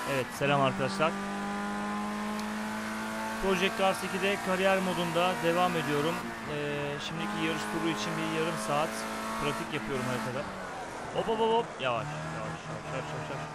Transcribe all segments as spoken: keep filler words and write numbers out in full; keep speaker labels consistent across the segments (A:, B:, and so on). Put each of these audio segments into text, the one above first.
A: Evet, selam arkadaşlar. Project Cars ikide kariyer modunda devam ediyorum. Ee, şimdiki yarış turu için bir yarım saat pratik yapıyorum haritada. Hop hop hop hop. Yavaş, yavaş, yavaş, yavaş, yavaş, yavaş.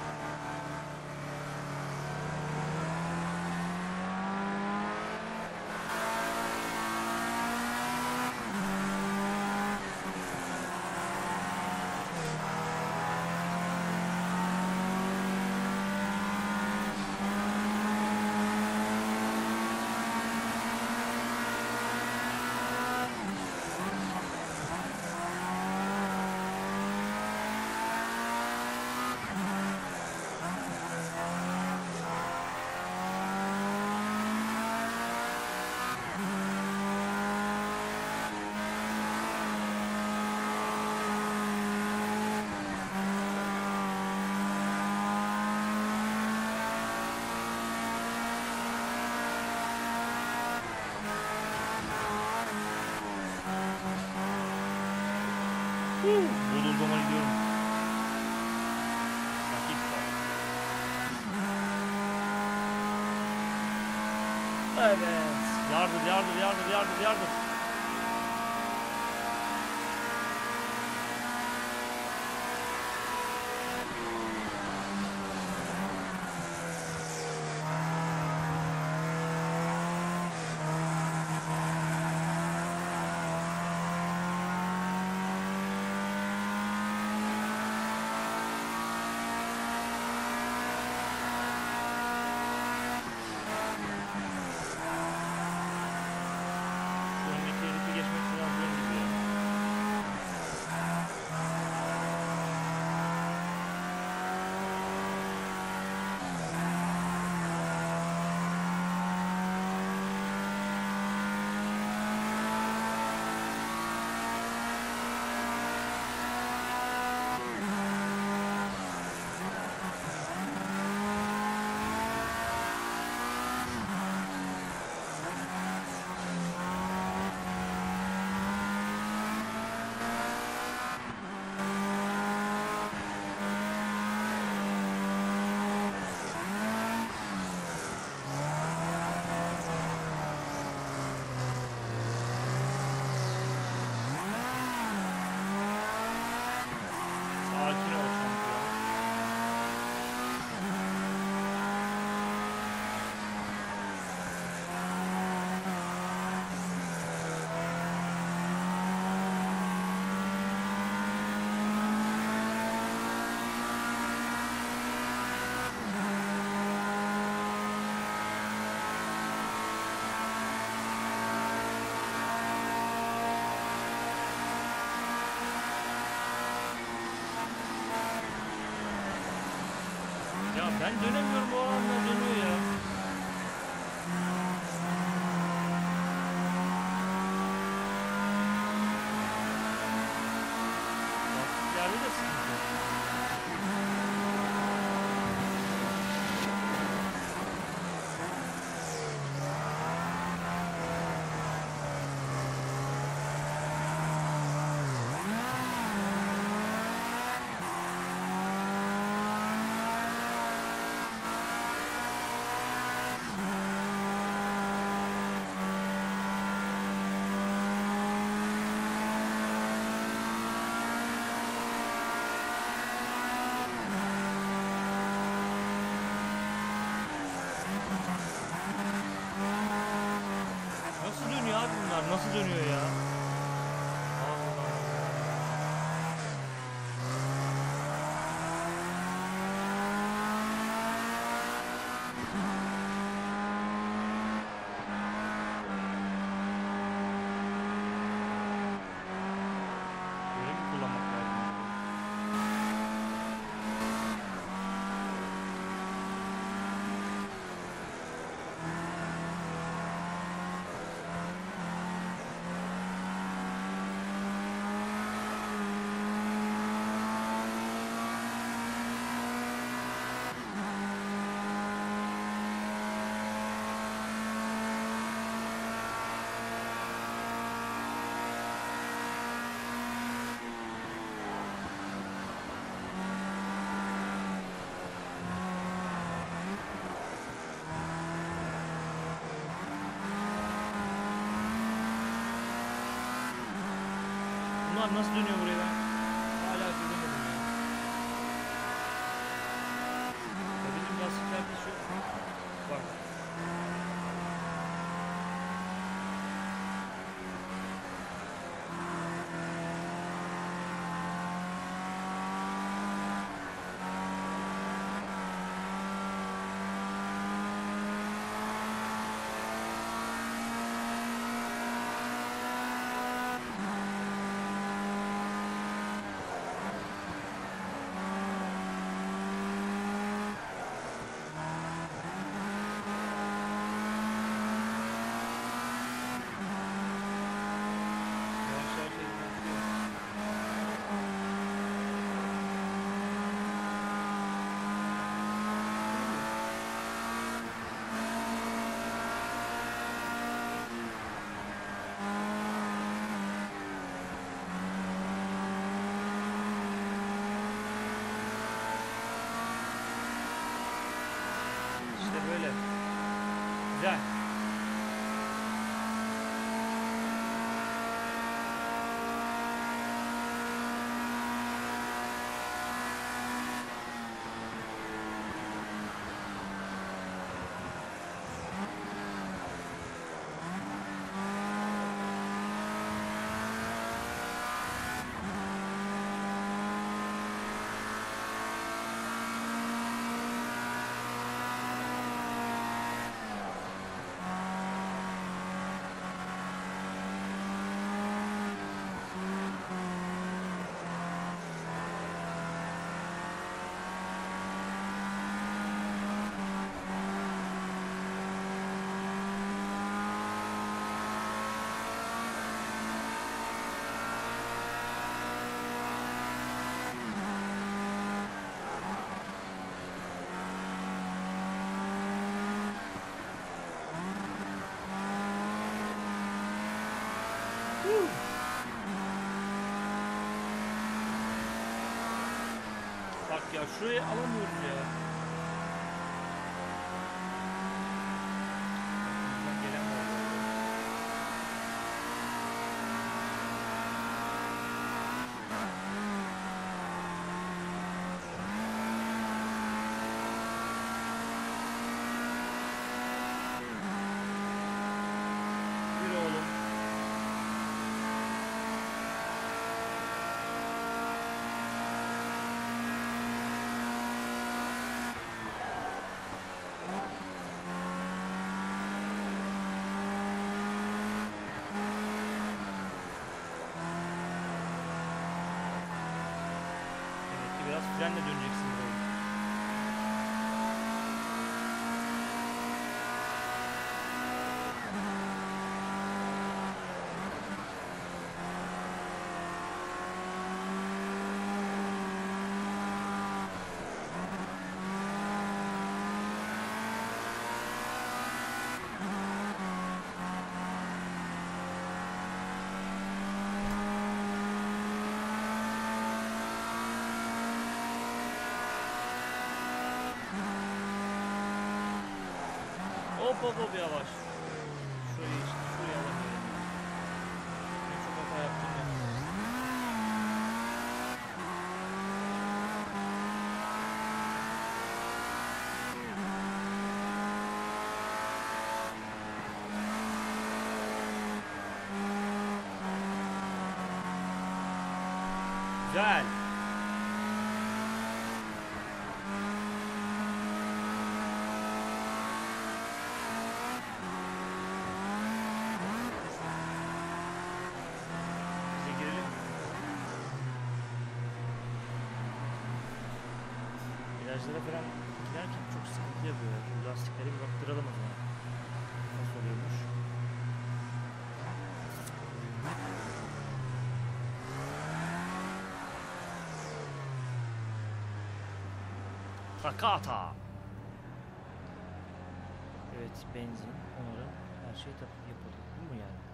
A: Bodozlama gidiyorum. Dakika. Evet. Yardır, yardır, yardır, yardır, yardır. Sakin ol şampiyon. Ya ben dönemiyorum, bu adamlar dönüyor ya. Lastiklerde de sıkıntı yok. Nasıl dönüyor abi bunlar? Nasıl dönüyor ya? Allah. Böyle mi kullanmak lazım? Bunlar nasıl dönüyor buraya ben? Hala çözemedim ya. Ya bizim lastiklerde şu... Bak. İşte böyle. Güzel. Bak ya şurayı alamıyoruz ya. Buradan gelen var. Yürü oğlum. Demek ki biraz frenle döneceksin burayı. Hop hop hop yavaş. Şurayı işte şuraya alamıyorum. Ben çok hata yaptım ya. Güzel. Bize girelim. Virajlara falan giderken çok sıkıntı yapıyor. Şu lastikleri bir baktıralım o zaman. Nasıl oluyormuş? Takata. Evet, benzin, onarım, her şey tabii yapıldı. Bu mu yani?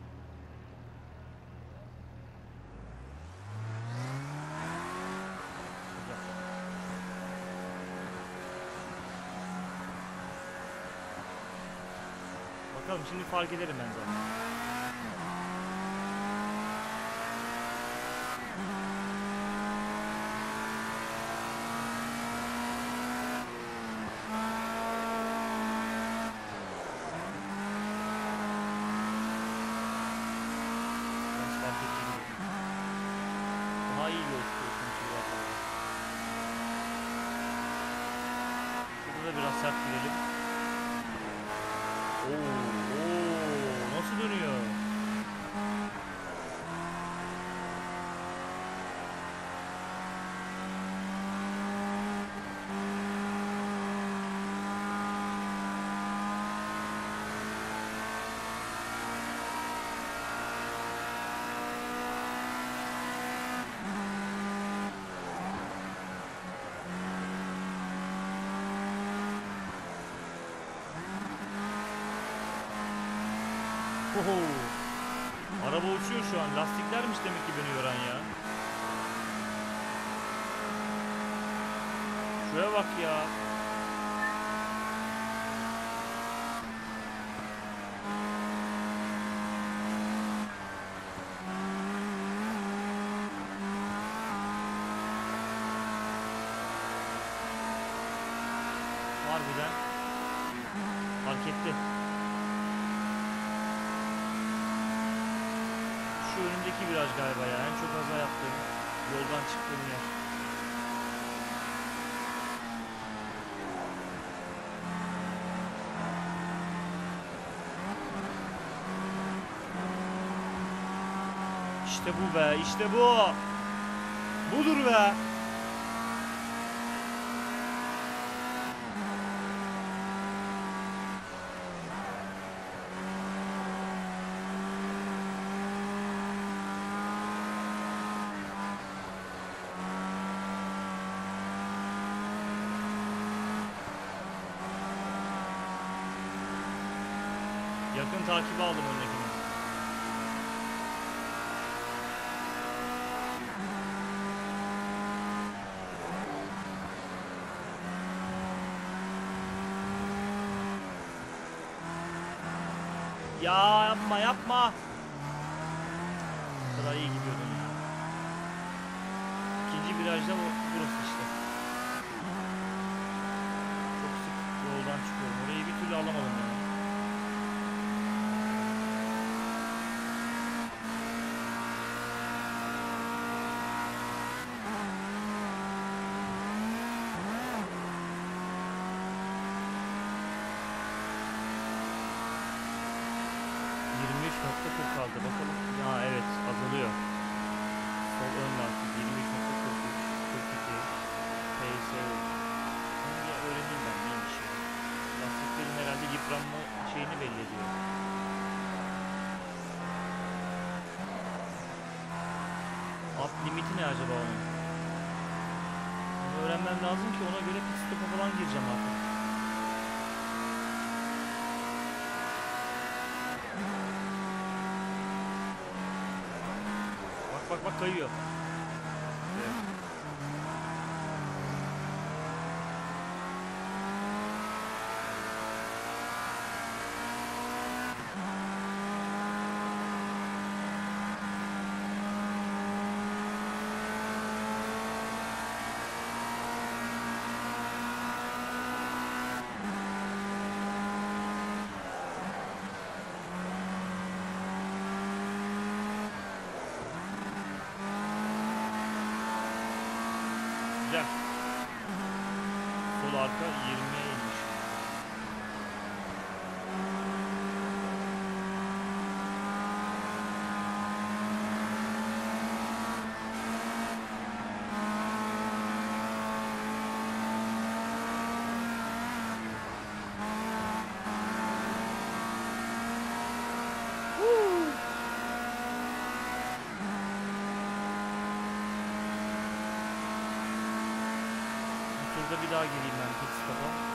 A: Güzel. Bakalım şimdi fark ederim ben zaten. girelim. Oo, oo, nasıl dönüyor? Oho. Araba uçuyor şu an. Lastiklermiş demek ki beni yoran ya. Şuraya bak ya. Harbiden fark etti. Şu önümdeki viraj galiba ya. En çok hata yaptığım, yoldan çıktığım yer. İşte bu be, işte bu. Budur be. Yakın takibi aldım öndekini. Ya yapma yapma. Bu kadar iyi gidiyordum ya. İkinci virajda burası işte. Çok sık yoldan çıkıyorum. Orayı bir türlü alamadım ya. yirmi üç nokta kırk aldı bakalım. Ya evet azalıyor. Sol ön lastik yirmi üç nokta kırk üç kırk iki P S. Bunu bir öğreneyim ben neymiş ya. Lastiklerin herhalde yıpranma şeyini belli ediyor. Alt limiti ne acaba onun? Bunu öğrenmem lazım ki ona göre pit stop'a falan gireceğim artık. Bak bak kayıyor. Evet. Güzel. Sol arka yirmiye inmiş. Burada bir daha geleyim ben pit stop'a.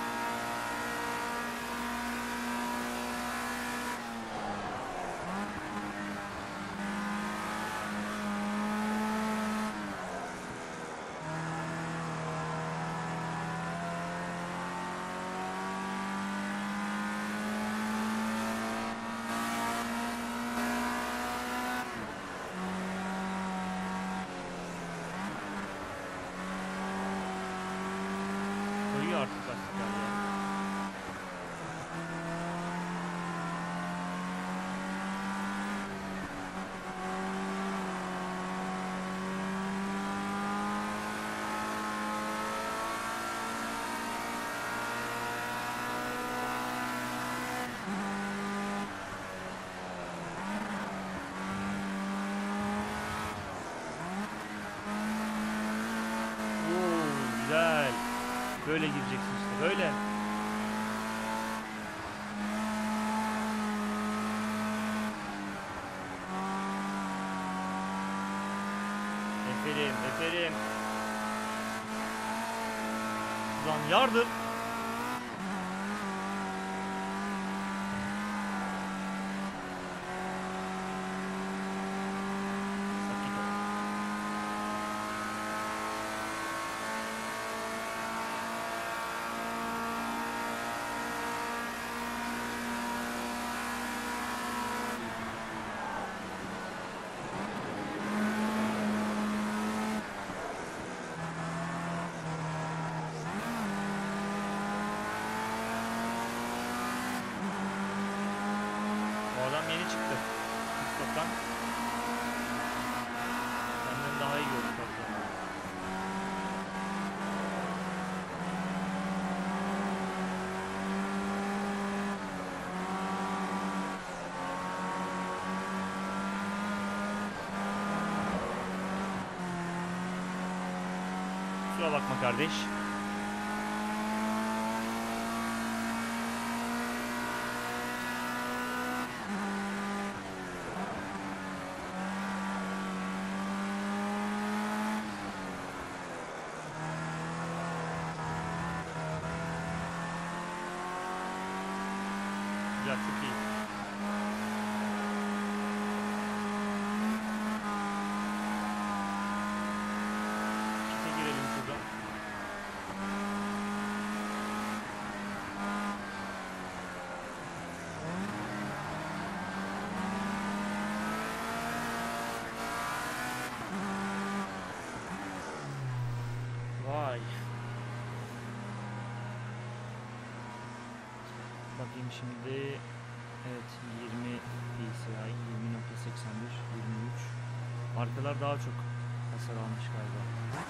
A: Koyuyor artık lastikler ya. Böyle gireceksin işte. Böyle. Eferim, eferim. Ulan yardım. O adam yeni çıktı. Stop'tan. Benden daha iyi gördü tabii. Kusura bakma kardeş. Güzel, çok iyi. Kite girelim şuradan. Vay. Bakayım şimdi. Evet, yirmi P S I, yirmi nokta seksen bir, yirmi üç. Arkalar daha çok hasar almış galiba.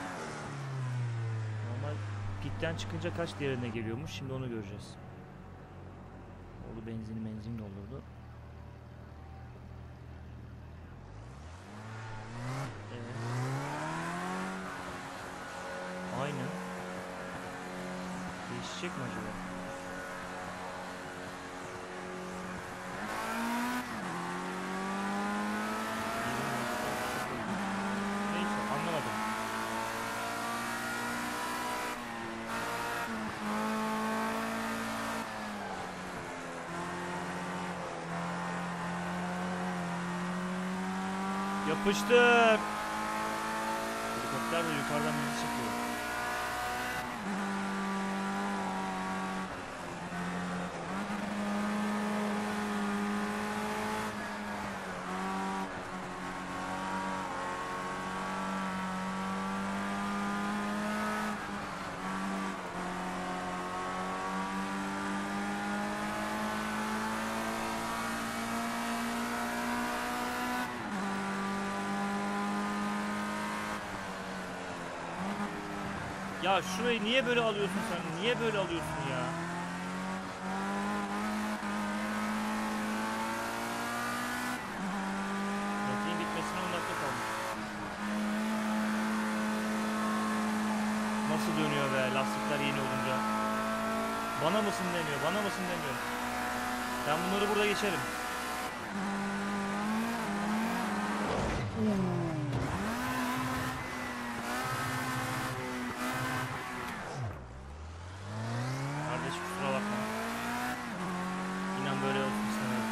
A: Normal pitten çıkınca kaç değerine geliyormuş, şimdi onu göreceğiz. Oğlu benzini benzin doldurdu. Evet. Aynı. Değişecek mi acaba? Yapıştır. Helikopter de yukarıdan bizi çekiyor. Ya şurayı niye böyle alıyorsun sen? Niye böyle alıyorsun ya? Trafiğin bitmesine on dakika kalmış. Nasıl dönüyor be lastikler yeni olunca? Bana mısın demiyor, bana mısın demiyor. Ben bunları burada geçerim. Kardeş kusura bakma. İnan böyle olsun istemedim.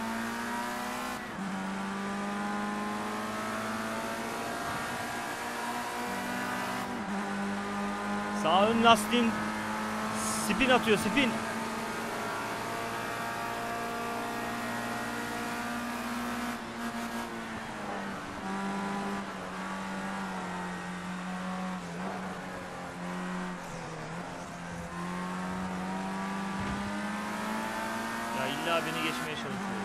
A: Sağ ön lastiğin spin atıyor, spin. Ya illa beni geçmeye çalışıyor.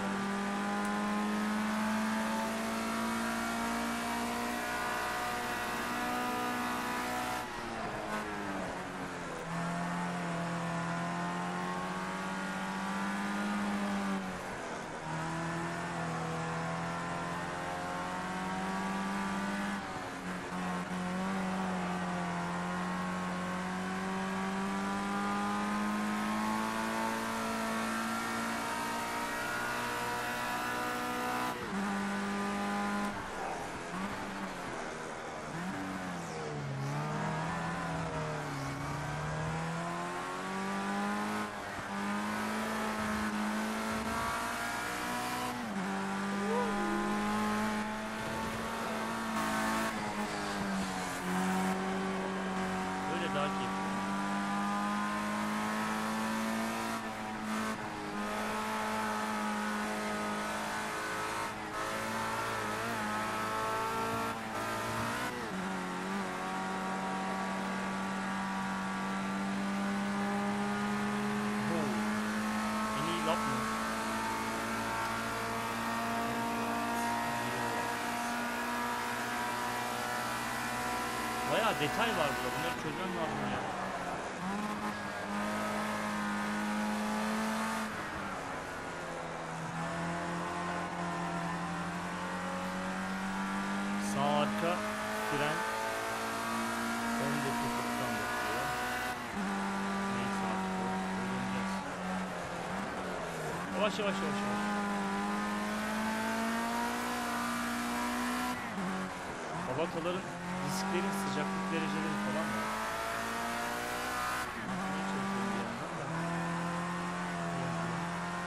A: Bayağı detay var burada. Bunları çözmem lazım ya. Sağ arka fren on dokuz doksan bakıyor. Neyse artık öğreneceğiz. Yavaş yavaş yavaş yavaş. Babataların disklerin sıcaklık dereceleri falan var. Ne çalışıyorum bir yandan da. Yazıyor.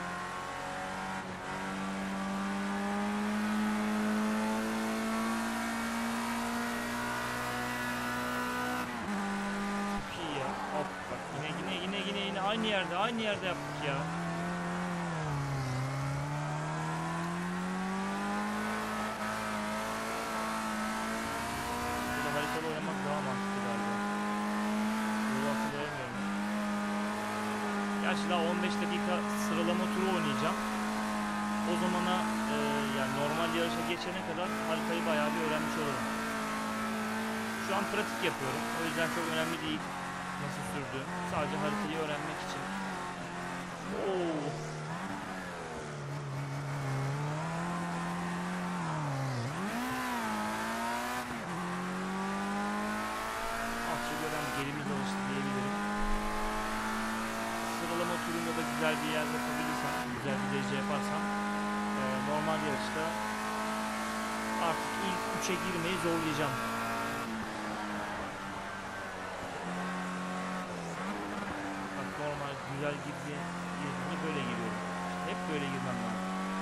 A: Çok iyi ya. Hop bak yine yine yine yine yine aynı yerde aynı yerde yaptık ya. Haritalı oynamak daha mantıklı galiba. Yolu hatırlayamıyorum. Gerçi daha on beş dakika sıralama turu oynayacağım. O zamana e, yani normal yarışa geçene kadar haritayı bayağı bir öğrenmiş olurum. Şu an pratik yapıyorum. O yüzden çok önemli değil nasıl sürdüğüm. Sadece haritayı öğrenmek için. Oo. Elimiz alıştı diyebilirim. Sıralama turunda da güzel bir yer yapabilirsem, güzel bir derece yaparsam e, normal yarışta artık ilk üçe girmeyi zorlayacağım. Bak normal güzel girdiği yerine böyle giriyorum. Hep böyle girmem lazım.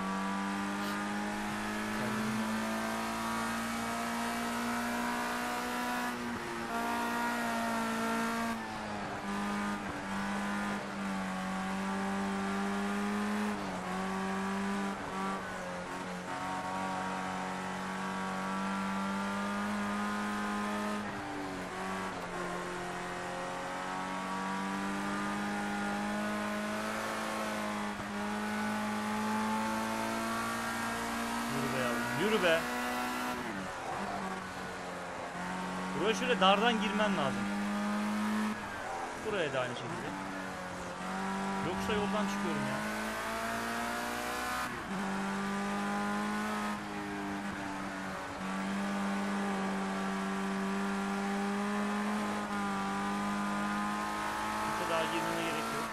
A: Yürü be. Buraya şöyle dardan girmen lazım. Buraya da aynı şekilde. Yoksa yoldan çıkıyorum ya. Burada daha girmene gerek yok.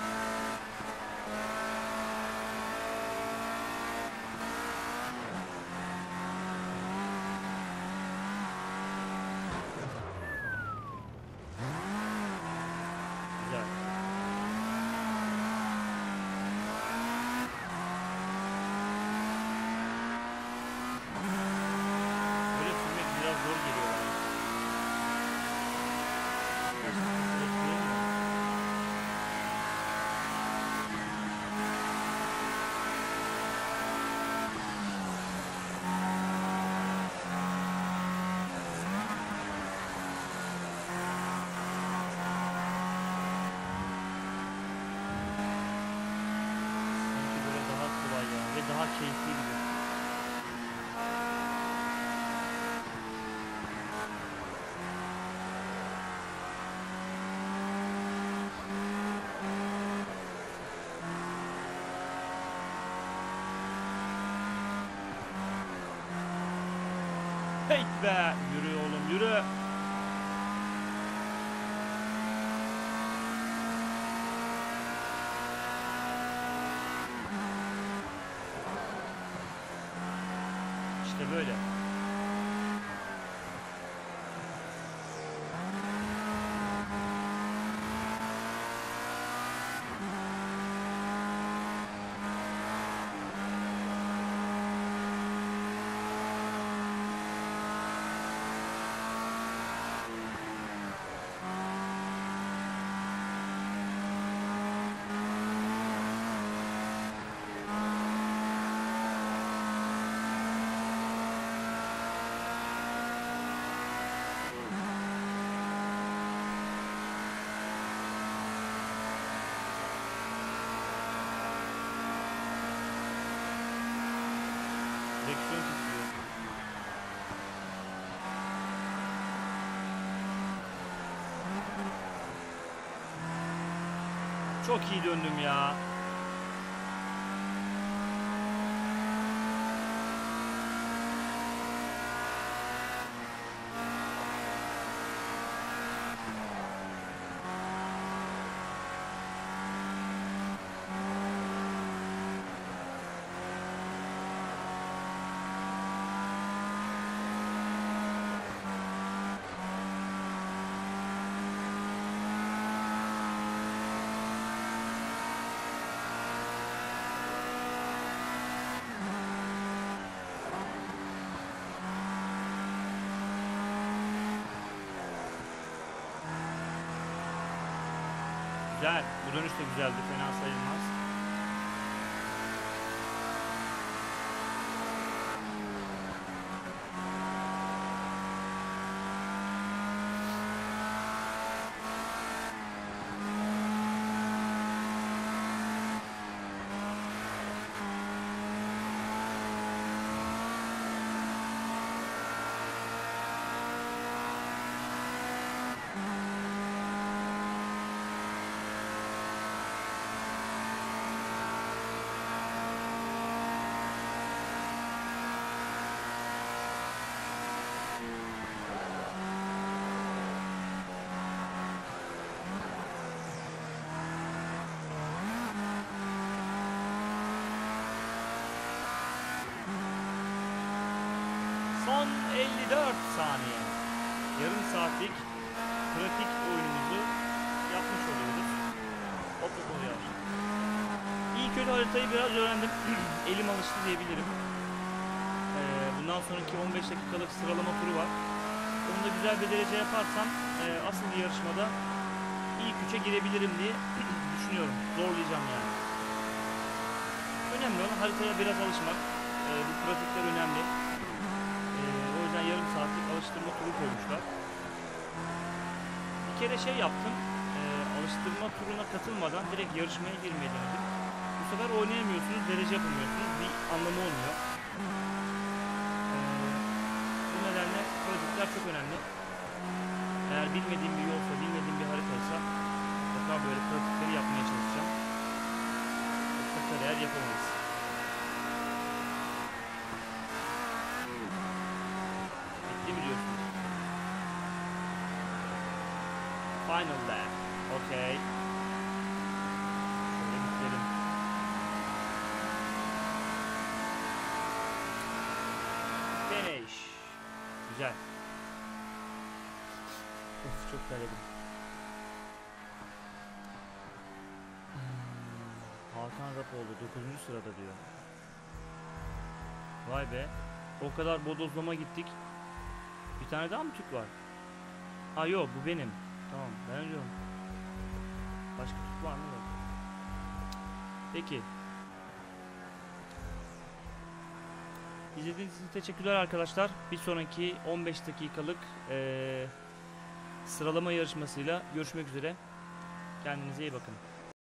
A: Daha keyifli gibi. Hey be! Yürü oğlum yürü! İşte böyle. Direksiyon titriyor. Çok iyi döndüm ya. Güzel. Bu dönüş de güzeldi. Fena sayılmaz. Son elli dört saniye. Yarım saatlik pratik oyunumuzu yapmış oluyoruz. Hop hop oluyor. İyi kötü haritayı biraz öğrendim. Elim alıştı diyebilirim. Ee, bundan sonraki on beş dakikalık sıralama turu var. Onu da güzel bir derece yaparsam e, asıl bir yarışmada ilk üçe girebilirim diye düşünüyorum. Zorlayacağım yani. Önemli olan haritaya biraz alışmak. E, bu pratikler önemli. Yarım saatlik alıştırma turu koymuşlar. Bir kere şey yaptım. E, alıştırma turuna katılmadan direkt yarışmaya girmeyi denedim. Bu sefer oynayamıyorsunuz, derece yapamıyorsunuz. Bir anlamı olmuyor. E, bu nedenle pratikler çok önemli. Eğer bilmediğim bir yolsa, bilmediğim bir haritaysa mutlaka böyle pratikleri yapmaya çalışacağım. Yoksa kariyer yapamayız. Final lap. Okay. Şöyle bitirelim. Finish. Güzel. Of, çok terledim. Hmm. Hakan Rapoğlu dokuzuncu sırada diyor. Vay be. O kadar bodozlama gittik. Bir tane daha mı Türk var? Ha yok, bu benim. Tamam, ben diyorum. Başka Türk var mı? Yok. Peki. İzlediğiniz için teşekkürler arkadaşlar. Bir sonraki on beş dakikalık ee, sıralama yarışmasıyla görüşmek üzere. Kendinize iyi bakın.